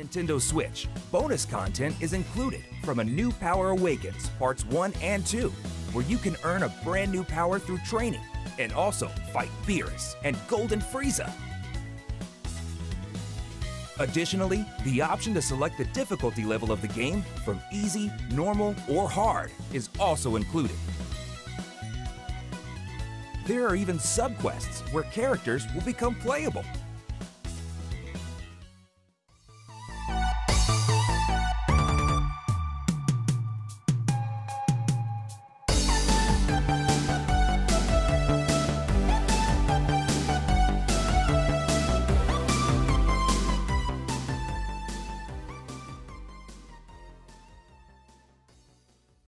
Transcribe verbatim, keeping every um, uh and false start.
Nintendo Switch, bonus content is included from A New Power Awakens Parts one and two, where you can earn a brand new power through training, and also fight Beerus and Golden Frieza. Additionally, the option to select the difficulty level of the game from easy, normal, or hard is also included. There are even subquests where characters will become playable,